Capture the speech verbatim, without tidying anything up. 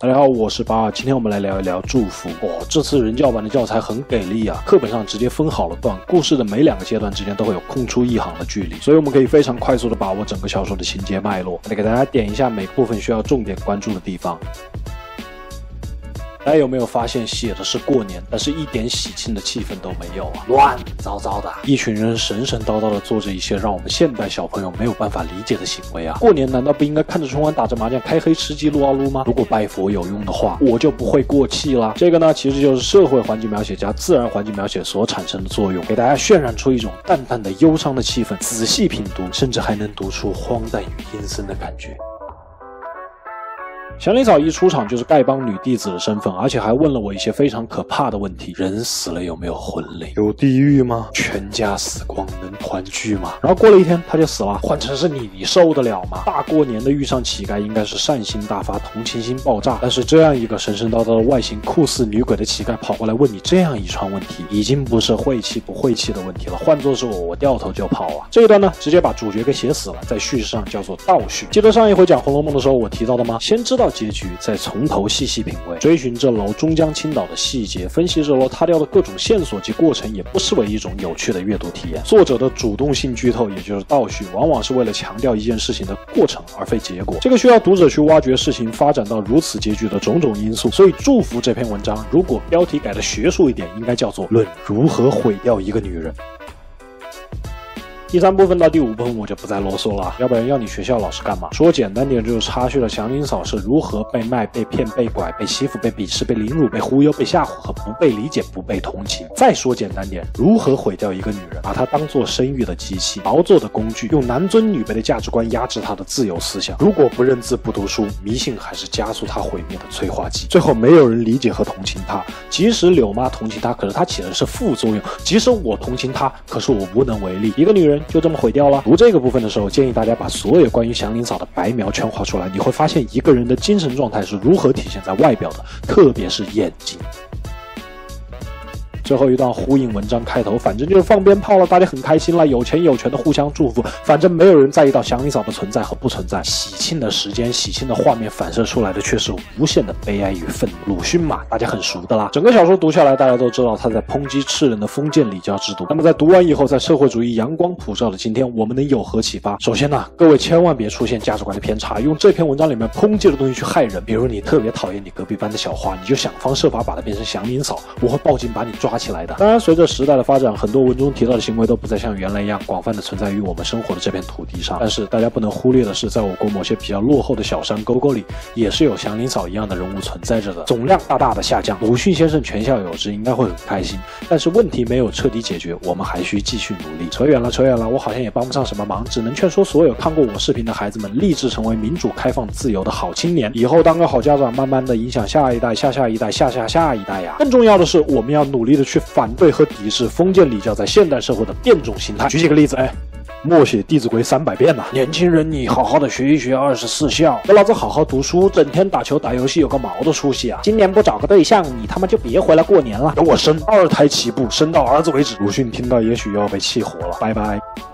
大家好，我是八二，今天我们来聊一聊祝福。哦，这次人教版的教材很给力啊，课本上直接分好了段，故事的每两个阶段之间都会有空出一行的距离，所以我们可以非常快速的把握整个小说的情节脉络。来给大家点一下每个部分需要重点关注的地方。大家有没有发现写的是过年，但是一点喜庆的气氛都没有啊，乱糟糟的，一群人神神叨叨的做着一些让我们现代小朋友没有办法理解的行为啊。过年难道不应该看着春晚打着麻将开黑吃鸡撸啊撸吗？如果拜佛有用的话，我就不会过气啦。这个呢其实就是社会环境描写加自然环境描写所产生的作用，给大家渲染出一种淡淡的忧伤的气氛，仔细品读甚至还能读出荒诞与阴森的感觉。祥林嫂一出场就是丐帮女弟子的身份，而且还问了我一些非常可怕的问题：人死了有没有魂灵？有地狱吗？全家死光能团聚吗？然后过了一天他就死了，换成是你，你受得了吗？大过年的遇上乞丐，应该是善心大发，同情心爆炸。但是这样一个神神叨叨的外形酷似女鬼的乞丐跑过来问你这样一串问题，已经不是晦气不晦气的问题了。换作是我，我掉头就跑啊！这一段呢，直接把主角给写死了，在叙事上叫做倒叙。记得上一回讲《红楼梦》的时候我提到的吗？先知道结局，再从头细细品味，追寻这楼终将倾倒的细节，分析这楼塌掉的各种线索及过程，也不失为一种有趣的阅读体验。作者的主动性剧透，也就是倒叙，往往是为了强调一件事情的过程而非结果，这个需要读者去挖掘事情发展到如此结局的种种因素。所以祝福这篇文章，如果标题改的学术一点，应该叫做论如何毁掉一个女人。第三部分到第五部分我就不再啰嗦了，要不然要你学校老师干嘛？说简单点就是插叙了祥林嫂是如何被卖、被骗、被拐、被欺负、被鄙视、被凌辱、被忽悠、被吓唬和不被理解、不被同情。再说简单点，如何毁掉一个女人，把她当作生育的机器、劳作的工具，用男尊女卑的价值观压制她的自由思想。如果不认字不读书，迷信还是加速她毁灭的催化剂。最后没有人理解和同情她，即使柳妈同情她，可是她起的是副作用；即使我同情她，可是我无能为力。一个女人就这么毁掉了。读这个部分的时候，建议大家把所有关于祥林嫂的白描全画出来，你会发现一个人的精神状态是如何体现在外表的，特别是眼睛。最后一段呼应文章开头，反正就是放鞭炮了，大家很开心了，有钱有权的互相祝福，反正没有人在意到祥林嫂的存在和不存在。喜庆的时间，喜庆的画面反射出来的却是无限的悲哀与愤怒。鲁迅嘛，大家很熟的啦。整个小说读下来，大家都知道他在抨击吃人的封建礼教制度。那么在读完以后，在社会主义阳光普照的今天，我们能有何启发？首先呢，各位千万别出现价值观的偏差，用这篇文章里面抨击的东西去害人。比如你特别讨厌你隔壁班的小花，你就想方设法把它变成祥林嫂，我会报警把你抓起来的。当然随着时代的发展，很多文中提到的行为都不再像原来一样广泛的存在于我们生活的这片土地上，但是大家不能忽略的是，在我国某些比较落后的小山沟沟里，也是有祥林嫂一样的人物存在着的，总量大大的下降。鲁迅先生全校有之，应该会很开心，但是问题没有彻底解决，我们还需继续努力。扯远了扯远了，我好像也帮不上什么忙，只能劝说所有看过我视频的孩子们，立志成为民主开放自由的好青年，以后当个好家长，慢慢的影响下一代下下一代下下下一代呀。更重要的是，我们要努力的去反对和抵制封建礼教在现代社会的变种形态。举几个例子，哎，默写《弟子规》三百遍呐、啊！年轻人，你好好的学一学二十四孝，给老子好好读书，整天打球打游戏有个毛的出息啊！今年不找个对象，你他妈就别回来过年了！给我生二胎起步，生到儿子为止。鲁迅听到也许要被气活了，拜拜。